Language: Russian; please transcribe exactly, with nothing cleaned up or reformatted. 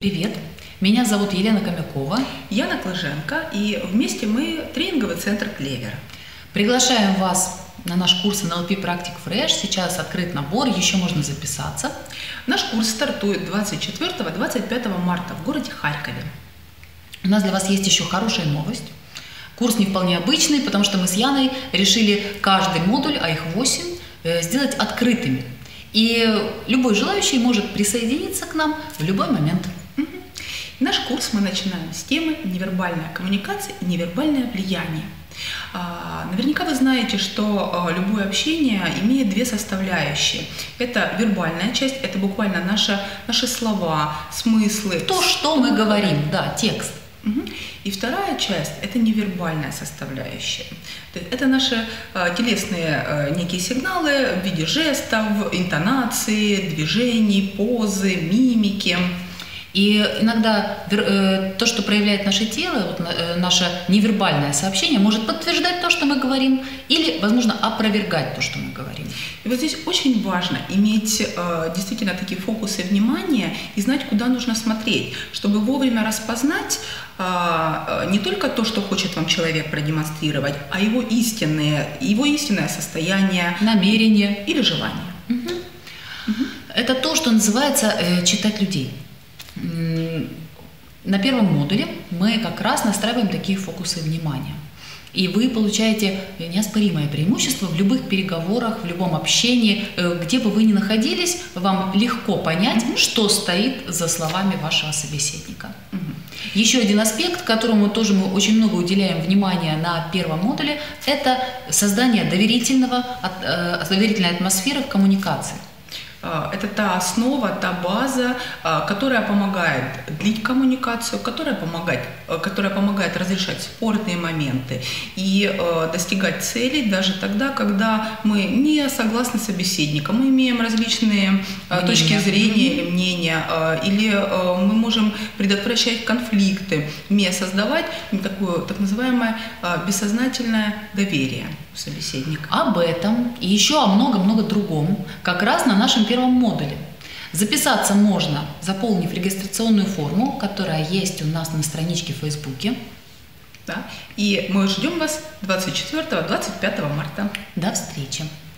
Привет, меня зовут Елена Комякова. Яна Клыженко, и вместе мы тренинговый центр «Клевер». Приглашаем вас на наш курс эн эл пи Practic Fresh. Сейчас открыт набор, еще можно записаться. Наш курс стартует двадцать четвёртого — двадцать пятого марта в городе Харькове. У нас для вас есть еще хорошая новость. Курс не вполне обычный, потому что мы с Яной решили каждый модуль, а их восемь, сделать открытыми. И любой желающий может присоединиться к нам в любой момент. Угу. Наш курс мы начинаем с темы «Невербальная коммуникация и невербальное влияние». Наверняка вы знаете, что любое общение имеет две составляющие. Это вербальная часть, это буквально наши, наши слова, смыслы. То, что мы говорим, да, текст. И вторая часть – это невербальная составляющая. Это наши телесные некие сигналы в виде жестов, интонации, движений, позы, мимики. И иногда то, что проявляет наше тело, вот наше невербальное сообщение, может подтверждать то, что мы говорим, или, возможно, опровергать то, что мы говорим. И вот здесь очень важно иметь действительно такие фокусы внимания и знать, куда нужно смотреть, чтобы вовремя распознать не только то, что хочет вам человек продемонстрировать, а его истинное, его истинное состояние, намерение или желание. Угу. Угу. Это то, что называется э, читать людей. На первом модуле мы как раз настраиваем такие фокусы внимания. И вы получаете неоспоримое преимущество в любых переговорах, в любом общении, где бы вы ни находились, вам легко понять, mm-hmm. что стоит за словами вашего собеседника. Mm-hmm. Еще один аспект, которому тоже мы очень много уделяем внимания на первом модуле, это создание доверительного, доверительной атмосферы в коммуникации. Это та основа, та база, которая помогает длить коммуникацию, которая помогает, которая помогает разрешать спорные моменты и достигать целей даже тогда, когда мы не согласны с собеседником, мы имеем различные мнения. точки зрения или мнения, или мы можем предотвращать конфликты, умея создавать такое так называемое бессознательное доверие собеседника. Об этом и еще о много-много другом как раз на нашем первом модуле. Записаться можно, заполнив регистрационную форму, которая есть у нас на страничке в Фейсбуке. Да. И мы ждем вас двадцать четвёртого — двадцать пятого марта. До встречи!